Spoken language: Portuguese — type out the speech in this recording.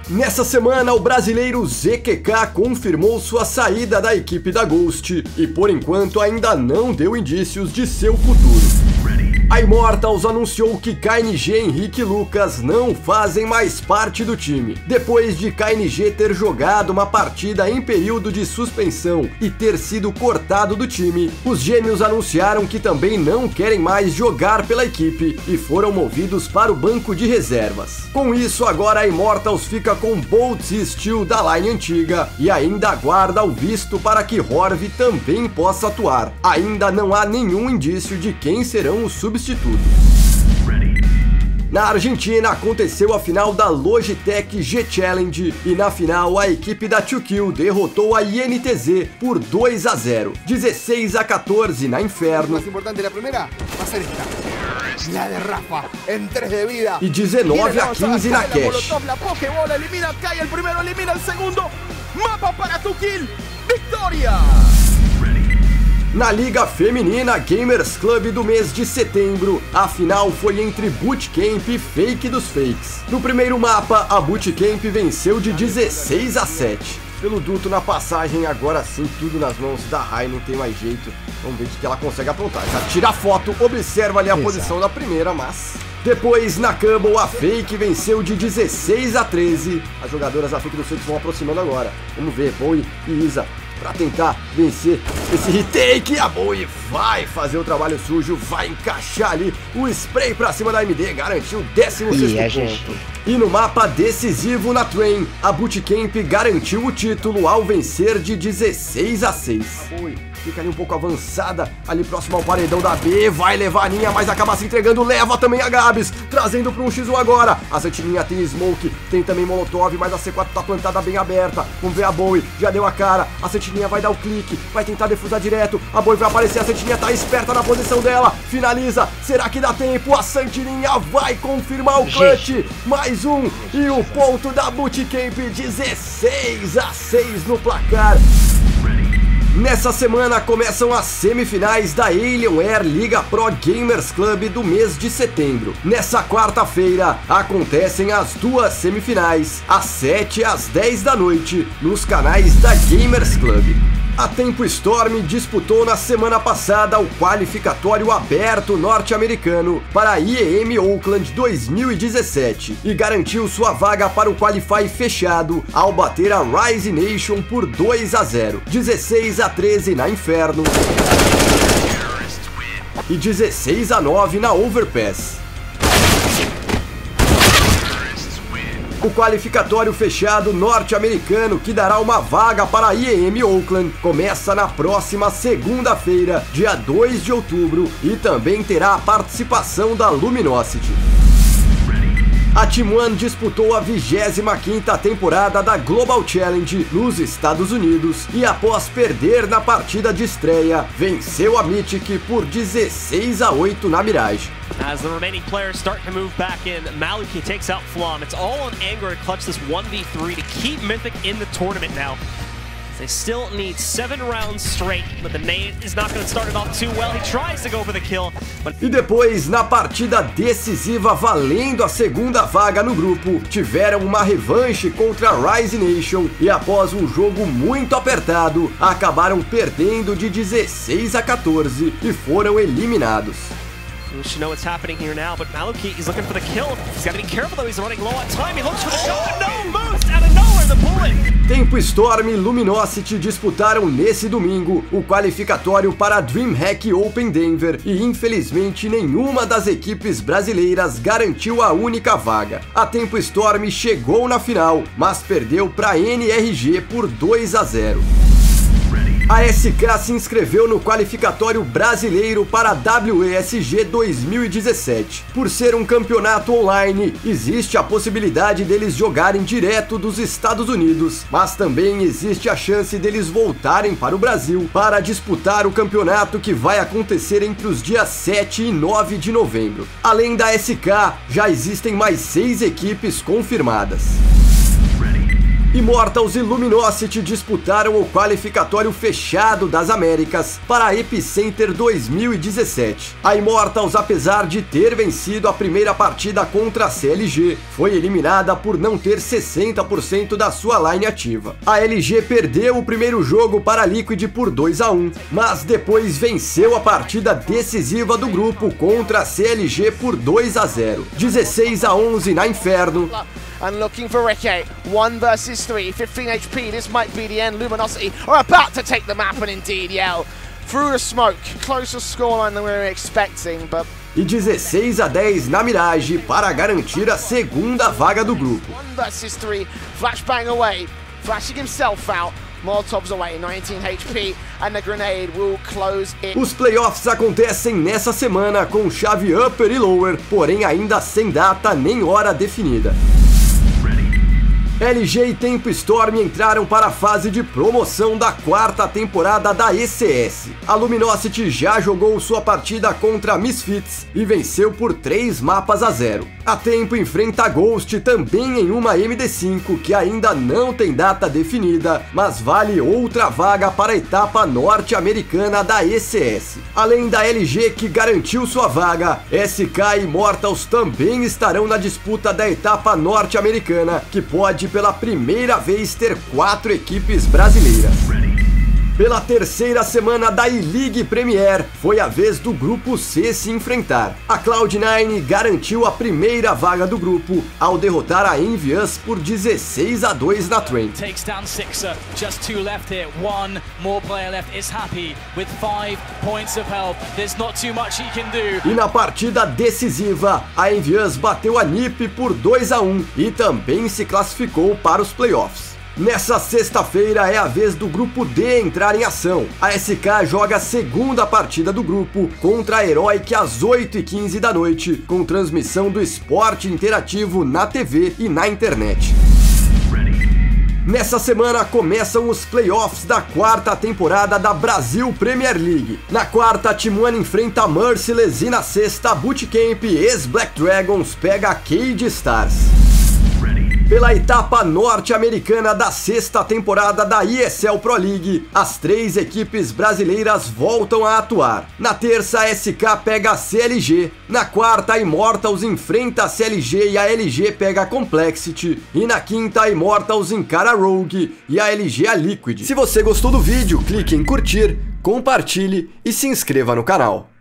Nessa semana, o brasileiro ZQK confirmou sua saída da equipe da Ghost e, por enquanto, ainda não deu indícios de seu futuro. A Immortals anunciou que KNG, Henrique e Lucas não fazem mais parte do time. Depois de KNG ter jogado uma partida em período de suspensão e ter sido cortado do time, os gêmeos anunciaram que também não querem mais jogar pela equipe e foram movidos para o banco de reservas. Com isso, agora a Immortals fica com Boltz e Steel da line antiga e ainda aguarda o visto para que Horv também possa atuar. Ainda não há nenhum indício de quem serão os substitutos. Na Argentina aconteceu a final da Logitech G Challenge e na final a equipe da 2Kill derrotou a INTZ por 2-0, 16-14 na Inferno e 19-15 na Cash. Na Liga Feminina Gamers Club do mês de setembro, a final foi entre Bootcamp e Fake dos Fakes. No primeiro mapa, a Bootcamp venceu de 16-7. Pelo duto na passagem, agora sim, tudo nas mãos da Rai, não tem mais jeito. Vamos ver o que ela consegue aprontar. Já tira a foto, observa ali a posição da primeira, mas... Depois, na Cumble, a Fake venceu de 16-13. As jogadoras da Fake dos Fakes vão aproximando agora. Vamos ver, Bowie e Isa para tentar vencer esse retake. A Bowie vai fazer o trabalho sujo, vai encaixar ali o spray pra cima da MD, garantiu o 16º ponto. E no mapa decisivo na Train, a Bootcamp garantiu o título ao vencer de 16-6. A Bowie fica ali um pouco avançada, ali próximo ao paredão da B, vai levar a Ninha, mas acaba se entregando, leva também a Gabs, trazendo para um X1 agora. A Santininha tem Smoke, tem também Molotov, mas a C4 tá plantada bem aberta. Vamos ver a Bowie, já deu a cara, a Santininha vai dar o clique, vai tentar defusar direto, a Bowie vai aparecer, a Santininha tá esperta na posição dela, finaliza, será que dá tempo? A Santininha vai confirmar o clutch, mais um, e o ponto da Bootcamp, 16-6 no placar. Nessa semana começam as semifinais da Alienware Liga Pro Gamers Club do mês de setembro. Nessa quarta-feira acontecem as duas semifinais, às 7 e às 10 da noite, nos canais da Gamers Club. A Tempo Storm disputou na semana passada o qualificatório aberto norte-americano para a IEM Oakland 2017 e garantiu sua vaga para o Qualify fechado ao bater a Rise Nation por 2-0, 16-13 na Inferno e 16-9 na Overpass. O qualificatório fechado norte-americano, que dará uma vaga para a IEM Oakland, começa na próxima segunda-feira, dia 2 de outubro, e também terá a participação da Luminosity. A Team One disputou a 25ª temporada da Global Challenge nos Estados Unidos e, após perder na partida de estreia, venceu a Mythic por 16-8 na Mirage. As the remaining players start to move back in, Maluki takes out Flom. It's all on Anger to clutch this 1v3 to keep Mythic in the tournament now. They still need 7 rounds straight, but the Nate is not going to start it off too well. He tries to go for the kill. But... E depois, na partida decisiva valendo a segunda vaga no grupo, tiveram uma revanche contra a Rise Nation e, após um jogo muito apertado, acabaram perdendo de 16-14 e foram eliminados. We should know what's happening here now, but Maluki is looking for the kill. He's got to be careful though, he's running low on time. He looks for the shot, no, Moose out of nowhere, the bullet! Tempo Storm e Luminosity disputaram nesse domingo o qualificatório para a DreamHack Open Denver e, infelizmente, nenhuma das equipes brasileiras garantiu a única vaga. A Tempo Storm chegou na final, mas perdeu para a NRG por 2-0. A SK se inscreveu no qualificatório brasileiro para a WESG 2017. Por ser um campeonato online, existe a possibilidade deles jogarem direto dos Estados Unidos, mas também existe a chance deles voltarem para o Brasil para disputar o campeonato que vai acontecer entre os dias 7 e 9 de novembro. Além da SK, já existem mais 6 equipes confirmadas. Immortals e Luminosity disputaram o qualificatório fechado das Américas para a Epicenter 2017. A Immortals, apesar de ter vencido a primeira partida contra a CLG, foi eliminada por não ter 60% da sua line ativa. A LG perdeu o primeiro jogo para a Liquid por 2-1, mas depois venceu a partida decisiva do grupo contra a CLG por 2-0, 16-11 na Inferno. And looking for Reke, 1 versus 3, 15 HP, this might be the end. Luminosity are about to take the map, and indeed Yell through the smoke, closer scoreline than we were expecting, but... E 16-10 na Mirage para garantir a segunda vaga do grupo. 1 versus 3, flashbang away, flashing himself out. Molotov's away, 19 HP, and the grenade will close it. Os playoffs acontecem nessa semana com chave Upper e Lower, porém ainda sem data nem hora definida. LG e Tempo Storm entraram para a fase de promoção da 4ª temporada da ECS. A Luminosity já jogou sua partida contra a Misfits e venceu por 3-0. A Tempo enfrenta a Ghost também em uma MD5 que ainda não tem data definida, mas vale outra vaga para a etapa norte-americana da ECS. Além da LG que garantiu sua vaga, SK e Immortals também estarão na disputa da etapa norte-americana, que pode pela primeira vez ter 4 equipes brasileiras. Pela terceira semana da E-League Premier, foi a vez do grupo C se enfrentar. A Cloud9 garantiu a primeira vaga do grupo ao derrotar a Envious por 16-2 na Trent. Takes down Sixer, just 2 left here, 1 more player left, is happy with 5 points of health. There's not too much he can do. E na partida decisiva, a Envious bateu a NiP por 2-1 e também se classificou para os playoffs. Nessa sexta-feira é a vez do grupo D entrar em ação. A SK joga a segunda partida do grupo contra a Heroic às 8h15 da noite, com transmissão do esporte interativo na TV e na internet. Nessa semana começam os playoffs da 4ª temporada da Brasil Premier League. Na quarta, a Team One enfrenta a Merciless e na sexta, a Bootcamp ex-Black Dragons pega a Cade Stars. Pela etapa norte-americana da 6ª temporada da ESL Pro League, as 3 equipes brasileiras voltam a atuar. Na terça, a SK pega a CLG, na quarta, a Immortals enfrenta a CLG e a LG pega a Complexity, e na quinta, a Immortals encara a Rogue e a LG a Liquid. Se você gostou do vídeo, clique em curtir, compartilhe e se inscreva no canal.